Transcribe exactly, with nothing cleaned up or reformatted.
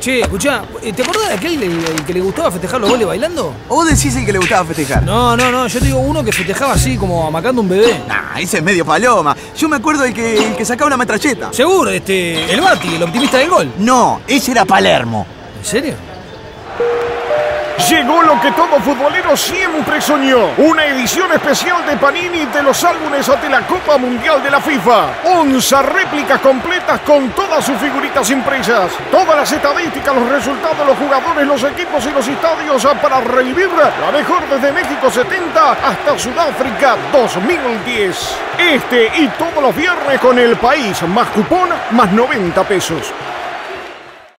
Che, escuchá, ¿te acordás de aquel el, el que le gustaba festejar los goles bailando? ¿O vos decís el que le gustaba festejar? No, no, no, yo te digo uno que festejaba así, como amacando un bebé. Nah, ese es medio paloma. Yo me acuerdo del que, el que sacaba una metralleta. Seguro, este, el Bati, el optimista del gol. No, ese era Palermo. ¿En serio? Llegó lo que todo futbolero siempre soñó. Una edición especial de Panini de los álbumes ante la Copa Mundial de la FIFA. once réplicas completas con todas sus figuritas impresas. Todas las estadísticas, los resultados, los jugadores, los equipos y los estadios para revivir la mejor desde México setenta hasta Sudáfrica dos mil diez. Este y todos los viernes con El País más cupón más noventa pesos.